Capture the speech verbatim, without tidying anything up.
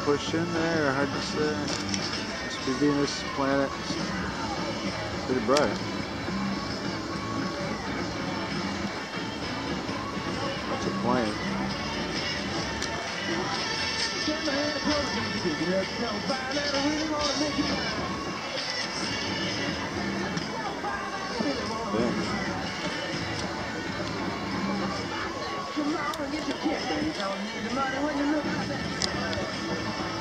push in there, hard to say. Must be Venus planet. Pretty bright. It's a plane. Yeah.